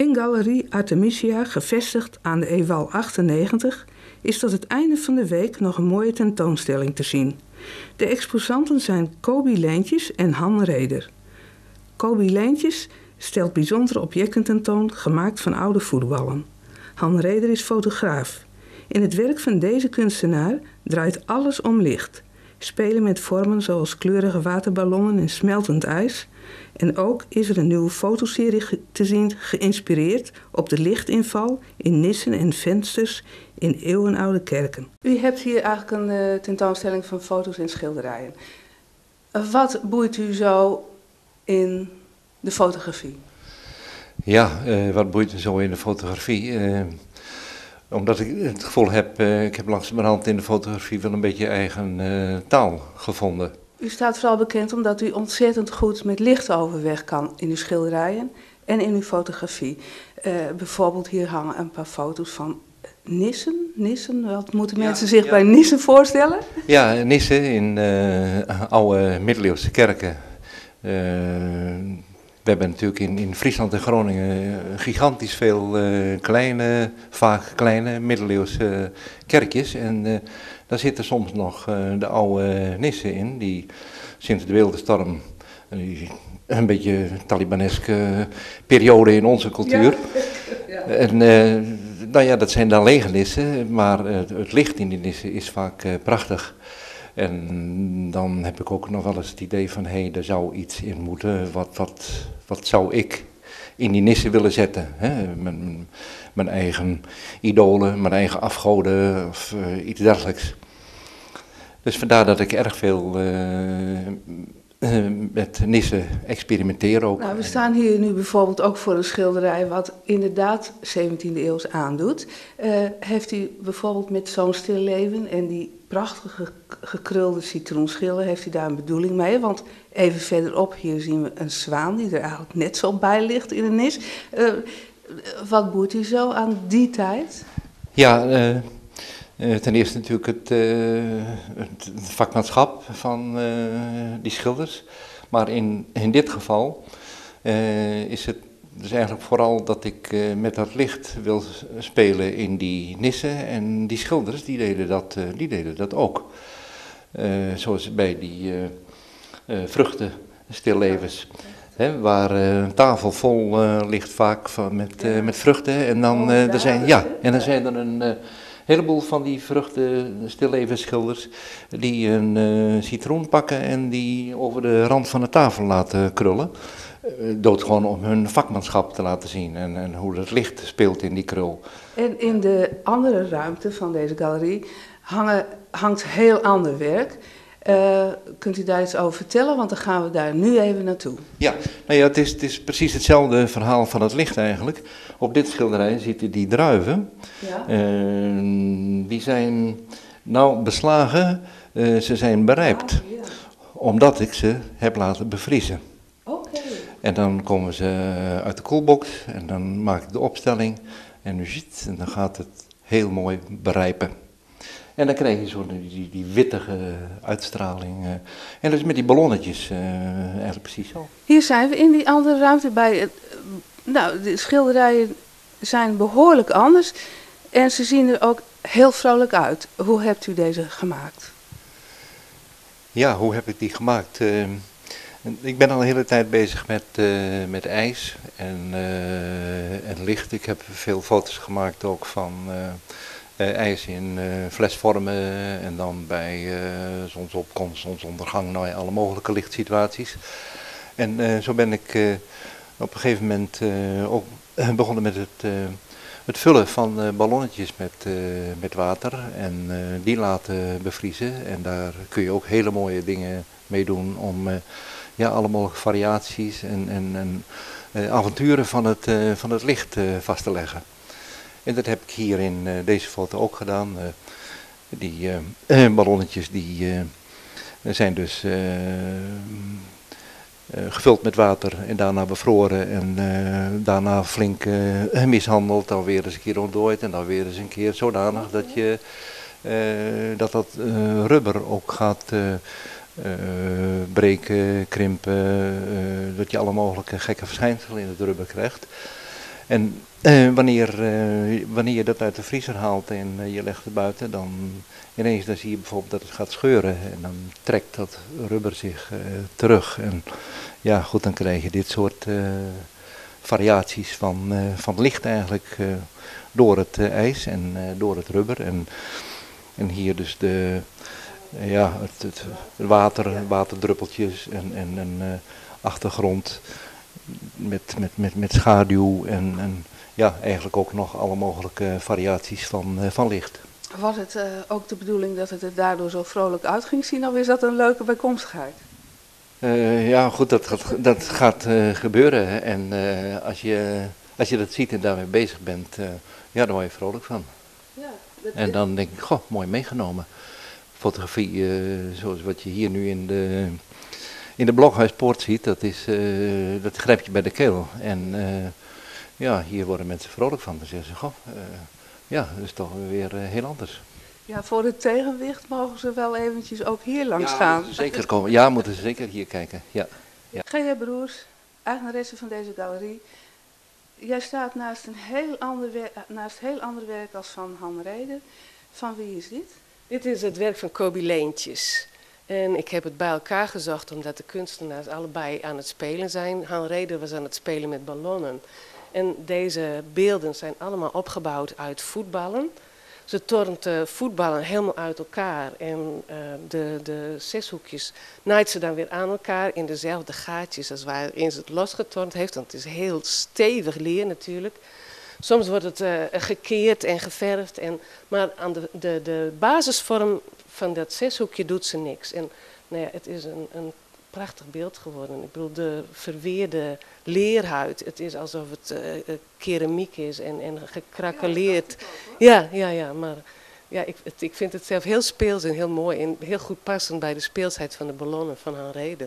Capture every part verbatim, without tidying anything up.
In Galerie Artemisia, gevestigd aan de Ewal achtennegentig, is tot het einde van de week nog een mooie tentoonstelling te zien. De exposanten zijn Kobi Leentjes en Han Reder. Kobi Leentjes stelt bijzondere objecten tentoon, gemaakt van oude voetballen. Han Reder is fotograaf. In het werk van deze kunstenaar draait alles om licht. Spelen met vormen zoals kleurige waterballonnen en smeltend ijs. En ook is er een nieuwe fotoserie te zien geïnspireerd op de lichtinval in nissen en vensters in eeuwenoude kerken. U hebt hier eigenlijk een uh, tentoonstelling van foto's en schilderijen. Uh, wat boeit u zo in de fotografie? Ja, uh, wat boeit me zo in de fotografie? Uh, omdat ik het gevoel heb, uh, ik heb langzamerhand in de fotografie wel een beetje eigen uh, taal gevonden. U staat vooral bekend omdat u ontzettend goed met licht overweg kan in uw schilderijen en in uw fotografie. Uh, bijvoorbeeld hier hangen een paar foto's van nissen. Nissen, wat moeten mensen ja, zich ja. bij nissen voorstellen? Ja, nissen in uh, oude middeleeuwse kerken. Uh, we hebben natuurlijk in, in Friesland en Groningen gigantisch veel uh, kleine, vaak kleine middeleeuwse kerkjes. En uh, daar zitten soms nog uh, de oude nissen in, die sinds de Wereldenstorm, uh, een beetje Talibaneske periode in onze cultuur. Ja. Ja. En uh, nou ja, dat zijn dan lege nissen, maar uh, het licht in die nissen is vaak uh, prachtig. En dan heb ik ook nog wel eens het idee van, hé, hey, er zou iets in moeten, wat, wat, wat zou ik in die nissen willen zetten. Hè? Mijn, mijn eigen idolen, mijn eigen afgoden of uh, iets dergelijks. Dus vandaar dat ik erg veel uh, uh, met nissen experimenteer ook. Nou, we staan hier nu bijvoorbeeld ook voor een schilderij wat inderdaad zeventiende eeuws aandoet. Uh, heeft u bijvoorbeeld met zo'n stilleven en die prachtige gekrulde citroenschillen, heeft u daar een bedoeling mee? Want even verderop hier zien we een zwaan die er eigenlijk net zo bij ligt in een nis. Uh, wat boeit u zo aan die tijd? Ja, uh, uh, ten eerste natuurlijk het, uh, het vakmanschap van uh, die schilders. Maar in, in dit geval uh, is het dus eigenlijk vooral dat ik uh, met dat licht wil spelen in die nissen. En die schilders, die deden dat, uh, die deden dat ook. Uh, zoals bij die uh, uh, vruchtenstillevens. He, waar uh, een tafel vol uh, ligt vaak van, met, uh, met vruchten. En dan, uh, er zijn, ja, en dan zijn er een uh, heleboel van die vruchten stillevensschilders die een uh, citroen pakken en die over de rand van de tafel laten krullen. Uh, dood gewoon om hun vakmanschap te laten zien en, en hoe het licht speelt in die krul. En in de andere ruimte van deze galerie hangen, hangt heel ander werk. Uh, kunt u daar iets over vertellen? Want dan gaan we daar nu even naartoe. Ja, nou ja, het is, het is precies hetzelfde verhaal van het licht eigenlijk. Op dit schilderij zitten die druiven. Ja. Uh, die zijn nou beslagen, uh, ze zijn berijpt. Ah, ja. Omdat ik ze heb laten bevriezen. Okay. En dan komen ze uit de koelbox en dan maak ik de opstelling. En nu ziet, en dan gaat het heel mooi berijpen. En dan krijg je zo die, die, die wittige uitstraling. Uh, en dus met die ballonnetjes uh, eigenlijk precies zo. Hier zijn we in die andere ruimte bij. Uh, nou, de schilderijen zijn behoorlijk anders. En ze zien er ook heel vrolijk uit. Hoe hebt u deze gemaakt? Ja, hoe heb ik die gemaakt? Uh, ik ben al een hele tijd bezig met, uh, met ijs en, uh, en licht. Ik heb veel foto's gemaakt ook van... Uh, Uh, ijs in uh, flesvormen en dan bij uh, zonsopkomst, zonsondergang, nou ja, alle mogelijke lichtsituaties. En uh, zo ben ik uh, op een gegeven moment uh, ook begonnen met het, uh, het vullen van uh, ballonnetjes met, uh, met water en uh, die laten bevriezen. En daar kun je ook hele mooie dingen mee doen om uh, ja, alle mogelijke variaties en, en, en uh, avonturen van het, uh, van het licht uh, vast te leggen. En dat heb ik hier in uh, deze foto ook gedaan. Uh, die uh, ballonnetjes die uh, zijn dus uh, uh, gevuld met water en daarna bevroren en uh, daarna flink uh, mishandeld. Dan weer eens een keer ontdooid en dan weer eens een keer zodanig dat je uh, dat, dat uh, rubber ook gaat uh, uh, breken, krimpen. Uh, dat je alle mogelijke gekke verschijnselen in het rubber krijgt. En uh, wanneer, uh, wanneer je dat uit de vriezer haalt en uh, je legt het buiten, dan ineens dan zie je bijvoorbeeld dat het gaat scheuren. En dan trekt dat rubber zich uh, terug. En ja, goed, dan krijg je dit soort uh, variaties van, uh, van licht eigenlijk uh, door het uh, ijs en uh, door het rubber. En, en hier dus de, uh, ja, het, het water, waterdruppeltjes en, en een uh, achtergrond met, met, met, met schaduw en, en ja, eigenlijk ook nog alle mogelijke variaties van, uh, van licht. Was het uh, ook de bedoeling dat het er daardoor zo vrolijk uit ging zien, of is dat een leuke bijkomstigheid? Uh, ja, goed, dat, dat, dat gaat uh, gebeuren. En uh, als, je, als je dat ziet en daarmee bezig bent, uh, ja, dan word je vrolijk van. Ja, en dan denk ik, goh, mooi meegenomen. Fotografie, uh, zoals wat je hier nu in de, in de Blokhuispoort ziet, dat, is, uh, dat grijp je bij de keel. En uh, ja, hier worden mensen vrolijk van. Dan zeggen ze, goh, uh, ja, dat is toch weer uh, heel anders. Ja, voor het tegenwicht mogen ze wel eventjes ook hier langs ja, gaan. Moeten ze zeker komen. Ja, moeten ze zeker hier kijken. Ja. Ja. G J Broers, eigenaresse van deze galerie. Jij staat naast een heel ander, naast heel ander werk als van Han Reder. Van wie is dit? Dit is het werk van Kobi Leentjes. En ik heb het bij elkaar gezocht omdat de kunstenaars allebei aan het spelen zijn. Han Reder was aan het spelen met ballonnen. En deze beelden zijn allemaal opgebouwd uit voetballen. Ze tornt uh, voetballen helemaal uit elkaar en uh, de, de zeshoekjes naait ze dan weer aan elkaar in dezelfde gaatjes als waarin ze het losgetornd heeft. Want het is heel stevig leer natuurlijk. Soms wordt het uh, gekeerd en geverfd, en, maar aan de, de, de basisvorm van dat zeshoekje doet ze niks. En nou ja, het is een, een prachtig beeld geworden. Ik bedoel, de verweerde leerhuid. Het is alsof het uh, keramiek is en, en gekrakeleerd. Ja, ja, ja, maar ja, ik, het, ik vind het zelf heel speels en heel mooi en heel goed passend bij de speelsheid van de ballonnen van Han Reder.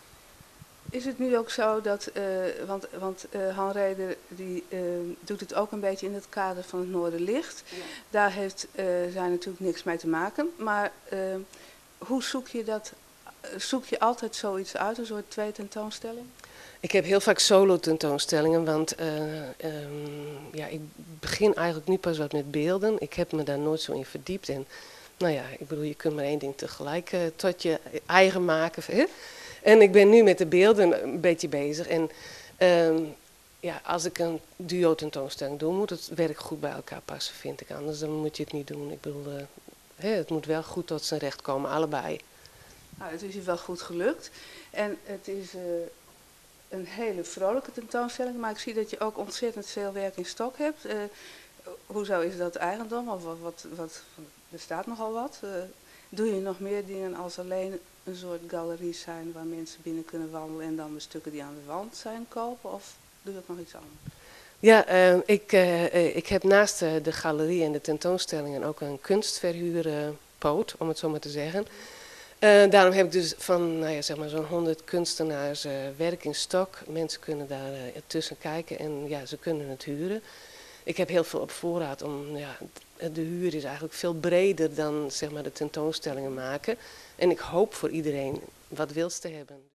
Is het nu ook zo dat, uh, want, want uh, Han Reder die, uh, doet het ook een beetje in het kader van het Noorderlicht. Ja. Daar heeft uh, zij natuurlijk niks mee te maken, maar uh, hoe zoek je dat? Zoek je altijd zoiets uit, een soort twee tentoonstelling? Ik heb heel vaak solo tentoonstellingen, want uh, um, ja, ik begin eigenlijk nu pas wat met beelden. Ik heb me daar nooit zo in verdiept. En nou ja, ik bedoel, je kunt maar één ding tegelijk uh, tot je eigen maken. Hè? En ik ben nu met de beelden een beetje bezig. En um, ja, als ik een duo tentoonstelling doe, moet het werk goed bij elkaar passen, vind ik. Anders dan moet je het niet doen. Ik bedoel, uh, hè, het moet wel goed tot zijn recht komen, allebei. Nou, het is je wel goed gelukt. En het is uh, een hele vrolijke tentoonstelling, maar ik zie dat je ook ontzettend veel werk in stok hebt. Uh, hoezo is dat eigendom? Of wat, wat, wat, er staat nogal wat. Uh, doe je nog meer dingen als alleen een soort galerie zijn waar mensen binnen kunnen wandelen en dan de stukken die aan de wand zijn kopen? Of doe je ook nog iets anders? Ja, uh, ik, uh, ik heb naast uh, de galerie en de tentoonstellingen ook een kunstverhuurpoot, om het zo maar te zeggen. Uh, daarom heb ik dus van nou ja, zeg maar zo'n honderd kunstenaars uh, werk in stok. Mensen kunnen daar uh, tussen kijken en ja, ze kunnen het huren. Ik heb heel veel op voorraad, om, ja, de huur is eigenlijk veel breder dan zeg maar, de tentoonstellingen maken. En ik hoop voor iedereen wat wils te hebben.